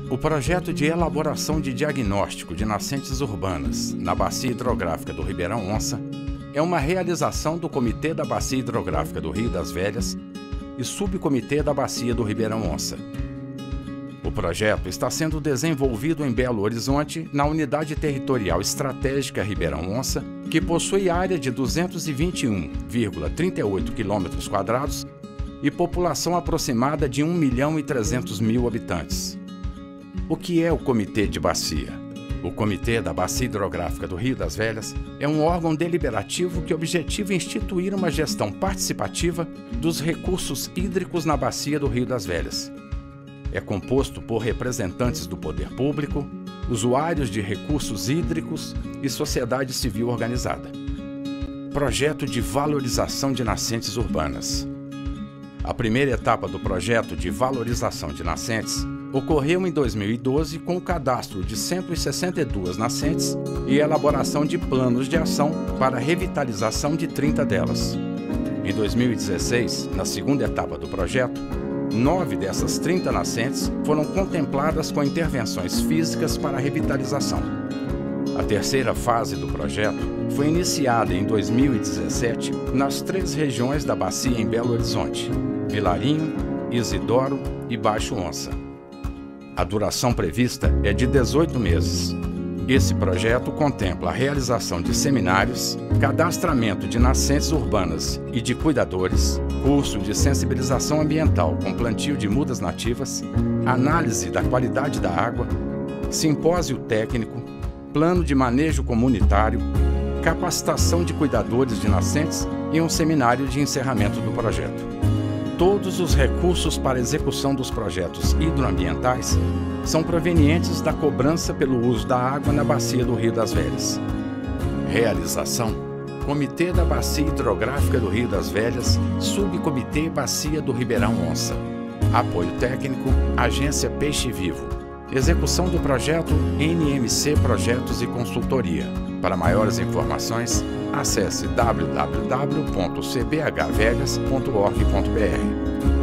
O projeto de elaboração de diagnóstico de nascentes urbanas na Bacia Hidrográfica do Ribeirão Onça é uma realização do Comitê da Bacia Hidrográfica do Rio das Velhas e Subcomitê da Bacia do Ribeirão Onça. O projeto está sendo desenvolvido em Belo Horizonte, na Unidade Territorial Estratégica Ribeirão Onça, que possui área de 221,38 km² e população aproximada de 1.300.000 habitantes. O que é o Comitê de Bacia? O Comitê da Bacia Hidrográfica do Rio das Velhas é um órgão deliberativo que objetiva instituir uma gestão participativa dos recursos hídricos na Bacia do Rio das Velhas. É composto por representantes do poder público, usuários de recursos hídricos e sociedade civil organizada. Projeto de valorização de nascentes urbanas. A primeira etapa do projeto de valorização de nascentes ocorreu em 2012 com o cadastro de 162 nascentes e elaboração de planos de ação para a revitalização de 30 delas. Em 2016, na segunda etapa do projeto, 9 dessas 30 nascentes foram contempladas com intervenções físicas para a revitalização. A terceira fase do projeto foi iniciada em 2017 nas 3 regiões da bacia em Belo Horizonte: Vilarinho, Isidoro e Baixo Onça. A duração prevista é de 18 meses. Esse projeto contempla a realização de seminários, cadastramento de nascentes urbanas e de cuidadores, curso de sensibilização ambiental com plantio de mudas nativas, análise da qualidade da água, simpósio técnico, plano de manejo comunitário, capacitação de cuidadores de nascentes e um seminário de encerramento do projeto. Todos os recursos para execução dos projetos hidroambientais são provenientes da cobrança pelo uso da água na Bacia do Rio das Velhas. Realização: Comitê da Bacia Hidrográfica do Rio das Velhas, Subcomitê Bacia do Ribeirão Onça. Apoio técnico: Agência Peixe Vivo. Execução do projeto: NMC Projetos e Consultoria. Para maiores informações, acesse www.cbhvegas.org.br.